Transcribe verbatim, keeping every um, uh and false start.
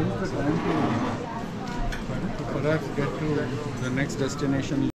use the time to, to perhaps get to the next destination.